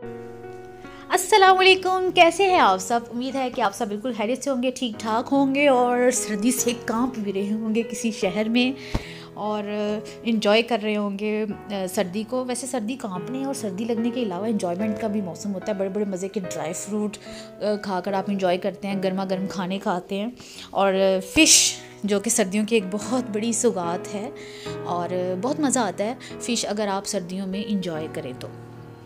अस्सलाम वालेकुम, कैसे हैं आप सब। उम्मीद है कि आप सब बिल्कुल खैरियत से होंगे, ठीक ठाक होंगे और सर्दी से कांप भी रहे होंगे किसी शहर में और इन्जॉय कर रहे होंगे सर्दी को। वैसे सर्दी कांपने और सर्दी लगने के अलावा इन्जॉयमेंट का भी मौसम होता है। बड़े बड़े मज़े के ड्राई फ्रूट खाकर आप इन्जॉय करते हैं, गर्मा गर्म खाने खाते हैं और फ़िश जो कि सर्दियों की एक बहुत बड़ी सौगात है और बहुत मज़ा आता है फ़िश अगर आप सर्दियों में इंजॉय करें तो।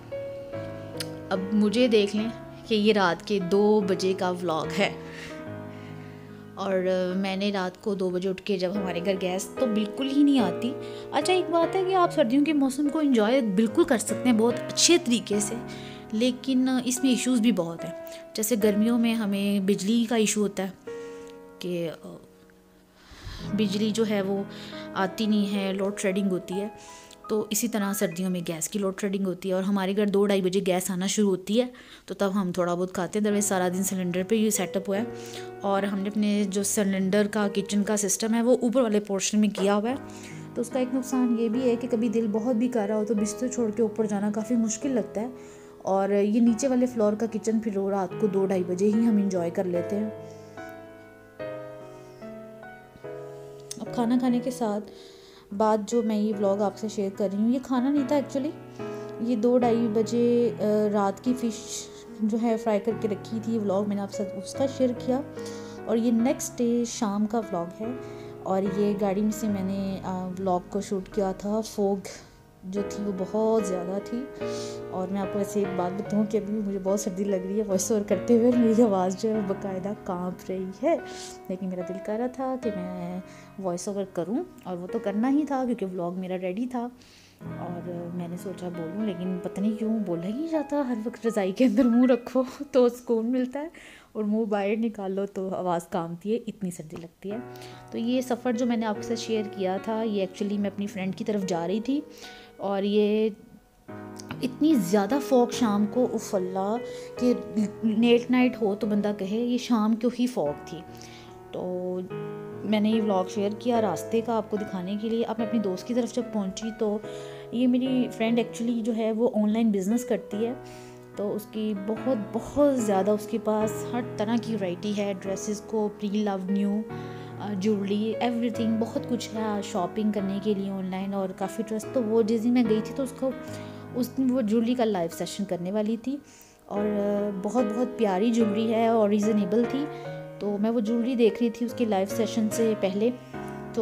अब मुझे देख लें कि ये रात के 2 बजे का व्लॉग है और मैंने रात को 2 बजे उठ के जब हमारे घर गैस तो बिल्कुल ही नहीं आती। अच्छा, एक बात है कि आप सर्दियों के मौसम को एंजॉय बिल्कुल कर सकते हैं बहुत अच्छे तरीके से, लेकिन इसमें इश्यूज़ भी बहुत हैं। जैसे गर्मियों में हमें बिजली का इशू होता है कि बिजली जो है वो आती नहीं है, लोड शेडिंग होती है। तो इसी तरह सर्दियों में गैस की लोड शेडिंग होती है और हमारे घर 2-2:30 बजे गैस आना शुरू होती है, तो तब हम थोड़ा बहुत खाते हैं। दरअसल सारा दिन सिलेंडर पे ही सेटअप हुआ है और हमने अपने जो सिलेंडर का किचन का सिस्टम है वो ऊपर वाले पोर्शन में किया हुआ है। तो उसका एक नुकसान ये भी है कि कभी दिल बहुत भी कर रहा हो तो बिस्तर छोड़ के ऊपर जाना काफ़ी मुश्किल लगता है और ये नीचे वाले फ्लोर का किचन फिर रात को 2-2:30 बजे ही हम इंजॉय कर लेते हैं। अब खाना खाने के साथ बाद जो मैं ये व्लॉग आपसे शेयर कर रही हूँ, ये खाना नहीं था एक्चुअली। ये 2-2:30 बजे रात की फ़िश जो है फ्राई करके रखी थी, व्लॉग मैंने आपसे उसका शेयर किया। और ये नेक्स्ट डे शाम का व्लॉग है और ये गाड़ी में से मैंने व्लॉग को शूट किया था। फोग जो थी वो बहुत ज़्यादा थी और मैं आपको ऐसे एक बात बताऊँ कि अभी मुझे बहुत सर्दी लग रही है वॉइस ओवर करते हुए, मेरी आवाज़ जो है बाकायदा कांप रही है, लेकिन मेरा दिल कर रहा था कि मैं वॉइस ओवर करूं और वो तो करना ही था क्योंकि व्लॉग मेरा रेडी था और मैंने सोचा बोलूं, लेकिन पता नहीं क्यों बोला ही नहीं जाता। हर वक्त रज़ाई के अंदर मुंह रखो तो सुकून मिलता है और मुंह बाहर निकालो तो आवाज़ कांपती है, इतनी सर्दी लगती है। तो ये सफ़र जो मैंने आपके साथ शेयर किया था ये एक्चुअली मैं अपनी फ्रेंड की तरफ जा रही थी और ये इतनी ज़्यादा फॉग शाम को उफल्ला कि लेट नाइट हो तो बंदा कहे ये शाम क्यों ही फॉग थी। तो मैंने ये व्लॉग शेयर किया रास्ते का आपको दिखाने के लिए। अब मैं अपनी दोस्त की तरफ जब पहुंची तो ये मेरी फ्रेंड एक्चुअली जो है वो ऑनलाइन बिज़नेस करती है, तो उसकी बहुत बहुत ज़्यादा उसके पास हर तरह की वैरायटी है, ड्रेसेस को pre love new jewellery everything बहुत कुछ है शॉपिंग करने के लिए ऑनलाइन और काफ़ी ट्रस्ट। तो वो जिस दिन मैं गई थी तो उस दिन वो ज्वेलरी का लाइव सेशन करने वाली थी और बहुत बहुत प्यारी ज्वेलरी है और रीज़नेबल थी। तो मैं वो ज्वेलरी देख रही थी उसके लाइव सेशन से पहले, तो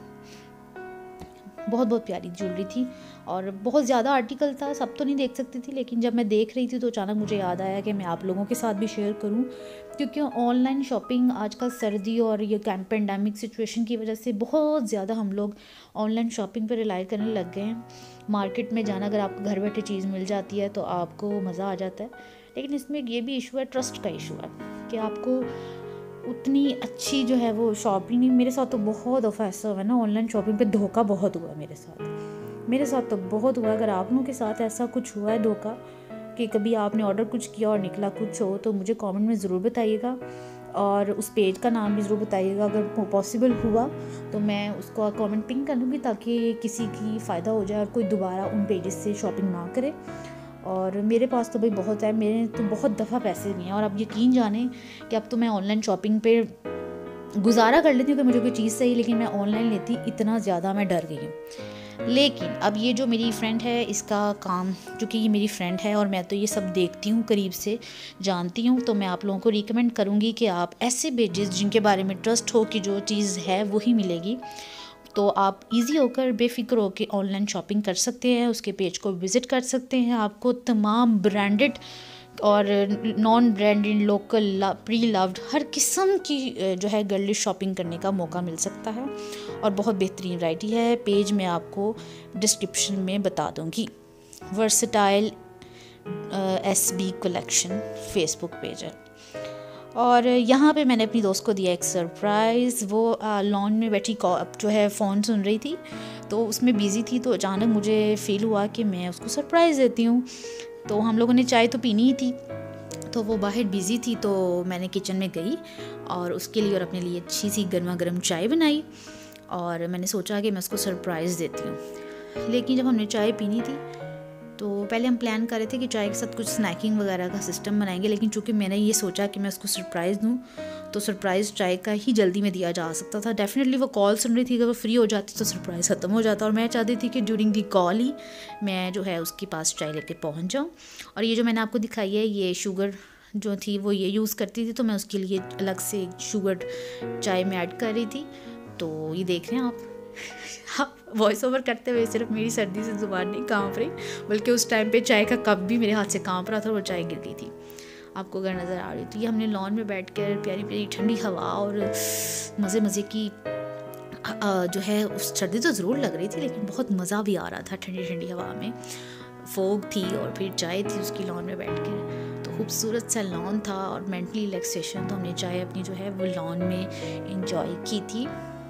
बहुत बहुत प्यारी ज्वेलरी थी और बहुत ज़्यादा आर्टिकल था, सब तो नहीं देख सकती थी, लेकिन जब मैं देख रही थी तो अचानक मुझे याद आया कि मैं आप लोगों के साथ भी शेयर करूं, क्योंकि ऑनलाइन शॉपिंग आजकल सर्दी और ये पेंडेमिक सिचुएशन की वजह से बहुत ज़्यादा हम लोग ऑनलाइन शॉपिंग पर रिलाई करने लग गए हैं। मार्केट में जाना अगर आपको घर बैठे चीज़ मिल जाती है तो आपको मज़ा आ जाता है, लेकिन इसमें ये भी इशू है, ट्रस्ट का इशू है कि आपको उतनी अच्छी जो है वो शॉपिंग नहीं। मेरे साथ तो बहुत दफ़ा ऐसा हुआ है ना, ऑनलाइन शॉपिंग पे धोखा बहुत हुआ है मेरे साथ तो बहुत हुआ है। अगर आप लोगों के साथ ऐसा कुछ हुआ है धोखा कि कभी आपने ऑर्डर कुछ किया और निकला कुछ हो, तो मुझे कमेंट में ज़रूर बताइएगा और उस पेज का नाम भी ज़रूर बताइएगा। अगर पॉसिबल हुआ तो मैं उसको कमेंट पिन कर लूँगी ताकि किसी की फ़ायदा हो जाए और कोई दोबारा उन पेजेस से शॉपिंग ना करे। और मेरे पास तो भाई बहुत है, मेरे तो बहुत दफ़ा पैसे लिए हैं और अब यकीन जाने कि अब तो मैं ऑनलाइन शॉपिंग पे गुजारा कर लेती हूँ कि मुझे कोई चीज़ सही, लेकिन मैं ऑनलाइन लेती इतना ज़्यादा मैं डर गई हूँ। लेकिन अब ये जो मेरी फ्रेंड है इसका काम, चूँकि ये मेरी फ्रेंड है और मैं तो ये सब देखती हूँ करीब से जानती हूँ, तो मैं आप लोगों को रिकमेंड करूँगी कि आप ऐसे पेजेस जिनके बारे में ट्रस्ट हो कि जो चीज़ है वही मिलेगी, तो आप इजी होकर बेफिक्र होकर ऑनलाइन शॉपिंग कर सकते हैं। उसके पेज को विज़िट कर सकते हैं, आपको तमाम ब्रांडेड और non branded local pre loved हर किस्म की जो है गर्लिश शॉपिंग करने का मौका मिल सकता है और बहुत बेहतरीन वैरायटी है। पेज मैं आपको डिस्क्रिप्शन में बता दूंगी। Versatile SB collection Facebook page है और यहाँ पे मैंने अपनी दोस्त को दिया एक सरप्राइज़। वो लॉन में बैठी जो है फ़ोन सुन रही थी तो उसमें बिज़ी थी, तो अचानक मुझे फ़ील हुआ कि मैं उसको सरप्राइज़ देती हूँ। तो हम लोगों ने चाय तो पीनी ही थी, तो वो बाहर बिज़ी थी, तो मैंने किचन में गई और उसके लिए और अपने लिए अच्छी सी गर्मा गर्म चाय बनाई और मैंने सोचा कि मैं उसको सरप्राइज़ देती हूँ। लेकिन जब हमने चाय पीनी थी तो पहले हम प्लान कर रहे थे कि चाय के साथ कुछ स्नैकिंग वगैरह का सिस्टम बनाएंगे, लेकिन चूंकि मैंने ये सोचा कि मैं उसको सरप्राइज़ दूँ, तो सरप्राइज़ चाय का ही जल्दी में दिया जा सकता था। डेफिनेटली वो कॉल सुन रही थी, अगर वो फ्री हो जाती तो सरप्राइज़ ख़त्म हो जाता, और मैं चाहती थी कि ड्यूरिंग दी कॉल ही मैं जो है उसके पास चाय लेके पहुँच जाऊँ। और ये जो मैंने आपको दिखाई है, ये शुगर जो थी वो ये यूज़ करती थी, तो मैं उसके लिए अलग से शुगर चाय में ऐड कर रही थी। तो ये देख रहे हैं आप वॉइस ओवर करते हुए सिर्फ मेरी सर्दी से ज़ुबान नहीं कांप रही, बल्कि उस टाइम पे चाय का कप भी मेरे हाथ से कांप रहा था और वो चाय गिर गई थी, आपको अगर नज़र आ रही तो। ये हमने लॉन में बैठ कर प्यारी प्यारी ठंडी हवा और मज़े की जो है, उस सर्दी तो ज़रूर लग रही थी, लेकिन बहुत मज़ा भी आ रहा था ठंडी ठंडी हवा में। फोग थी और फिर चाय थी उसकी लॉन में बैठ कर, तो खूबसूरत सा लॉन था और मेंटली रिलैक्सेशन, तो हमने चाय अपनी जो है वो लॉन में इंजॉय की थी।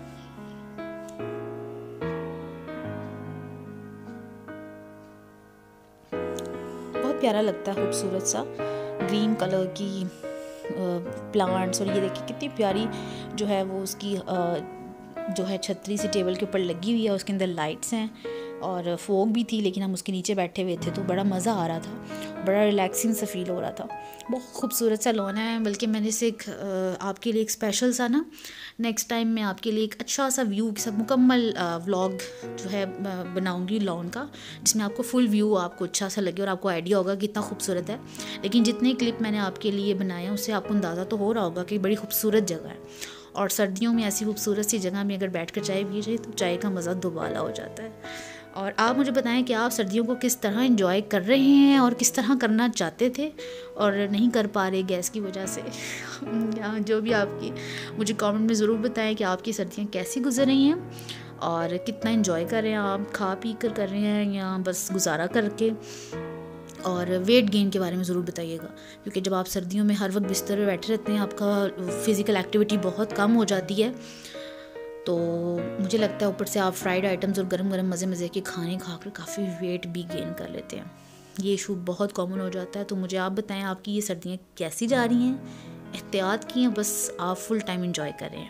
बहुत प्यारा लगता है, खूबसूरत सा ग्रीन कलर की प्लांट्स, और ये देखिए कितनी प्यारी जो है वो उसकी जो है छतरी सी टेबल के ऊपर लगी हुई है, उसके अंदर लाइट्स हैं और फोग भी थी, लेकिन हम उसके नीचे बैठे हुए थे तो बड़ा मज़ा आ रहा था, बड़ा रिलैक्सिंग सा फील हो रहा था। बहुत खूबसूरत सा लॉन है, बल्कि मैंने इसे आपके लिए एक स्पेशल सा ना नेक्स्ट टाइम मैं आपके लिए एक अच्छा सा व्यू के साथ मुकम्मल व्लॉग जो है बनाऊंगी लॉन का, जिसमें आपको फुल व्यू आपको अच्छा सा लगे और आपको आइडिया होगा कितना खूबसूरत है। लेकिन जितने क्लिप मैंने आपके लिए बनाए हैं उससे आपको अंदाज़ा तो हो रहा होगा कि बड़ी खूबसूरत जगह है, और सर्दियों में ऐसी खूबसूरत सी जगह में अगर बैठ कर चाय पी जाए तो चाय का मज़ा दोबाला हो जाता है। और आप मुझे बताएं कि आप सर्दियों को किस तरह एंजॉय कर रहे हैं और किस तरह करना चाहते थे और नहीं कर पा रहे गैस की वजह से या जो भी आपकी, मुझे कमेंट में ज़रूर बताएं कि आपकी सर्दियाँ कैसी गुजर रही हैं और कितना एंजॉय कर रहे हैं आप, खा पी कर रहे हैं या बस गुजारा करके। और वेट गेन के बारे में ज़रूर बताइएगा, क्योंकि जब आप सर्दियों में हर वक्त बिस्तर पे बैठे रहते हैं आपका फ़िज़िकल एक्टिविटी बहुत कम हो जाती है, तो मुझे लगता है ऊपर से आप फ्राइड आइटम्स और गरम गरम मज़े के खाने खाकर काफ़ी वेट भी गेन कर लेते हैं। ये इशू बहुत कॉमन हो जाता है। तो मुझे आप बताएं आपकी ये सर्दियाँ कैसी जा रही हैं, एहतियात की हैं, बस आप फुल टाइम एंजॉय कर रहे हैं।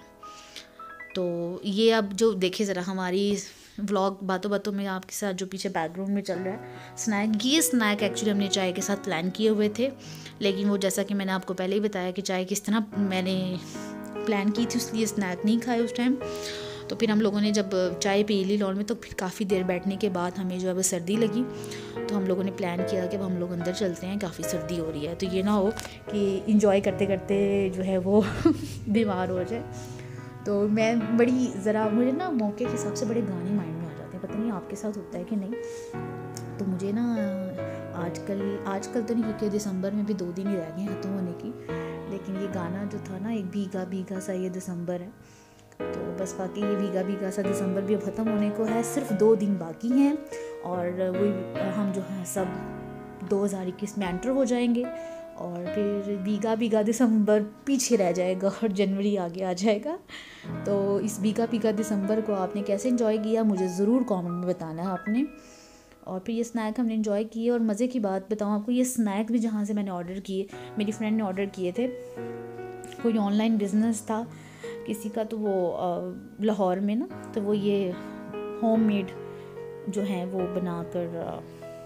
तो ये अब जो देखे ज़रा हमारी व्लॉग बातों बातों में आपके साथ जो पीछे बैकग्राउंड में चल रहा है स्नैक, ये स्नैक एक्चुअली हमने चाय के साथ प्लान किए हुए थे, लेकिन वो जैसा कि मैंने आपको पहले ही बताया कि चाय किस तरह मैंने प्लान की थी, इसलिए स्नैक नहीं खाए उस टाइम। तो फिर हम लोगों ने जब चाय पी ली लॉन में, तो फिर काफ़ी देर बैठने के बाद हमें जो है वो सर्दी लगी, तो हम लोगों ने प्लान किया कि अब हम लोग अंदर चलते हैं, काफ़ी सर्दी हो रही है, तो ये ना हो कि इंजॉय करते करते जो है वो बीमार हो जाए। तो मैं बड़ी ज़रा, मुझे ना मौके के हिसाब से बड़े गाने माइंड में आ जाते हैं, पता नहीं आपके साथ होता है कि नहीं। तो मुझे ना आजकल तो नहीं, क्योंकि दिसंबर में भी 2 दिन ही रह गए ख़त्म होने की, लेकिन ये गाना जो था ना, एक भीगा भीगा सा ये दिसंबर है, तो बस बाकी ये भीगा भीगा सा दिसंबर भी अब ख़त्म होने को है, सिर्फ 2 दिन बाकी हैं और वही हम जो है सब 2021 में एंटर हो जाएंगे और फिर भीगा भीगा दिसंबर पीछे रह जाएगा और जनवरी आगे आ जाएगा। तो इस भीगा भीगा दिसंबर को आपने कैसे एंजॉय किया मुझे ज़रूर कमेंट में बताना है आपने। और फिर ये स्नैक हमने एंजॉय किए, और मज़े की बात बताऊँ आपको, ये स्नैक भी जहाँ से मैंने ऑर्डर किए, मेरी फ्रेंड ने ऑर्डर किए थे, कोई ऑनलाइन बिज़नेस था किसी का, तो वो लाहौर में ना, तो वो ये होममेड जो है वो बनाकर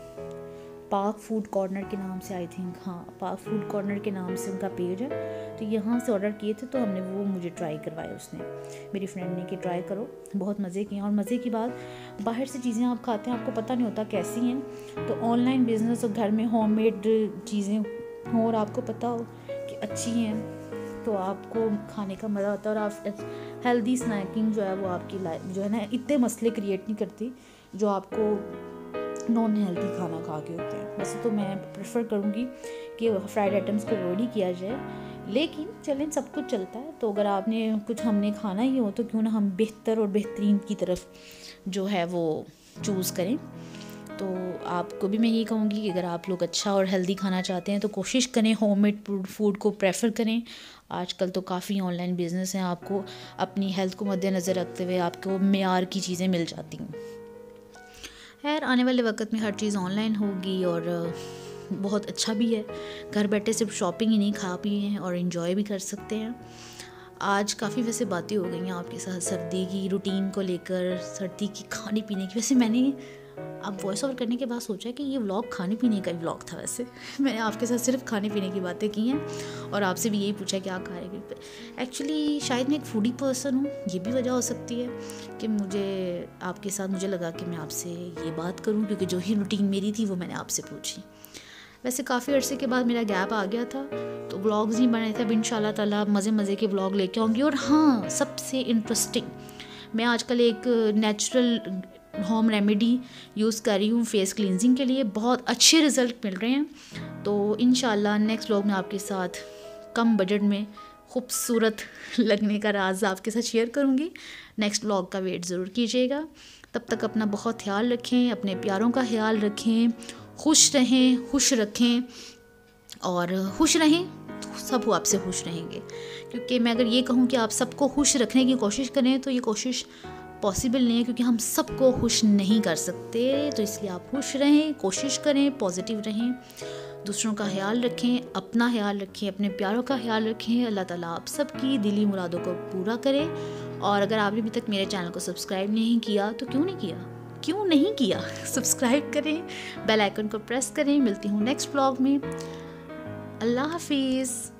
पाक फूड कॉर्नर के नाम से, आई थिंक, हाँ पाक फूड कॉर्नर के नाम से उनका पेज है, तो यहाँ से ऑर्डर किए थे, तो हमने वो मुझे ट्राई करवाया उसने, मेरी फ्रेंड ने, कि ट्राई करो, बहुत मज़े किए। और मज़े की बात, बाहर से चीज़ें आप खाते हैं आपको पता नहीं होता कैसी हैं, तो ऑनलाइन बिज़नेस और घर में होममेड चीज़ें हों और आपको पता हो कि अच्छी हैं, तो आपको खाने का मज़ा आता है और आप हेल्दी स्नैकिंग जो है वो आपकी लाइफ जो है ना इतने मसले क्रिएट नहीं करती जो आपको नॉन हेल्दी खाना खा के होते हैं। वैसे तो मैं प्रेफर करूँगी कि फ्राइड आइटम्स को अवॉइड ही किया जाए, लेकिन चलें सब कुछ चलता है, तो अगर आपने कुछ हमने खाना ही हो तो क्यों ना हम बेहतर और बेहतरीन की तरफ जो है वो चूज़ करें। तो आपको भी मैं यही कहूँगी कि अगर आप लोग अच्छा और हेल्दी खाना चाहते हैं तो कोशिश करें होममेड फूड को प्रेफर करें। आजकल तो काफ़ी ऑनलाइन बिज़नेस हैं, आपको अपनी हेल्थ को मद्देनज़र रखते हुए आपको मेयार की चीज़ें मिल जाती हैं। खैर आने वाले वक्त में हर चीज़ ऑनलाइन होगी और बहुत अच्छा भी है, घर बैठे सिर्फ शॉपिंग ही नहीं, खा पी हैं और इन्जॉय भी कर सकते हैं। आज काफ़ी वैसे बातें हो गई हैं आपके साथ सर्दी की रूटीन को लेकर, सर्दी की खाने पीने की। वैसे मैंने अब वॉइस ओवर करने के बाद सोचा कि ये व्लॉग खाने पीने का ही व्लॉग था। वैसे मैंने आपके साथ सिर्फ खाने पीने की बातें की हैं और आपसे भी यही पूछा क्या खा रहे हैं। एक्चुअली शायद मैं एक फूडी पर्सन हूँ, ये भी वजह हो सकती है कि आपके साथ मुझे लगा कि मैं आपसे ये बात करूँ, क्योंकि जो ही रूटीन मेरी थी वो मैंने आपसे पूछी। वैसे काफ़ी अरसे के बाद मेरा गैप आ गया था तो व्लॉग्स नहीं बने थे। अब इंशाल्लाह ताला मज़े के व्लॉग लेके आऊँगी। और हाँ, सबसे इंटरेस्टिंग, मैं आजकल एक नेचुरल होम रेमेडी यूज़ कर रही हूँ फेस क्लींजिंग के लिए, बहुत अच्छे रिज़ल्ट मिल रहे हैं। तो इंशाल्लाह नेक्स्ट व्लॉग में आपके साथ कम बजट में खूबसूरत लगने का राज आपके साथ शेयर करूँगी। नेक्स्ट व्लॉग का वेट ज़रूर कीजिएगा। तब तक अपना बहुत ख्याल रखें, अपने प्यारों का ख्याल रखें, खुश रहें, खुश रखें और खुश रहें तो सब वो आपसे खुश रहेंगे। क्योंकि मैं अगर ये कहूँ कि आप सबको खुश रखने की कोशिश करें तो ये कोशिश पॉसिबल नहीं है, क्योंकि हम सबको खुश नहीं कर सकते। तो इसलिए आप खुश रहें, कोशिश करें, पॉजिटिव रहें, दूसरों का ख्याल रखें, अपना ख्याल रखें, अपने प्यारों का ख्याल रखें। अल्लाह ताला आप सबकी दिली मुरादों को पूरा करे। और अगर आपने अभी तक मेरे चैनल को सब्सक्राइब नहीं किया तो क्यों नहीं किया सब्सक्राइब करें, बेल आइकन को प्रेस करें। मिलती हूँ नेक्स्ट व्लॉग में। अल्लाह हाफिज़।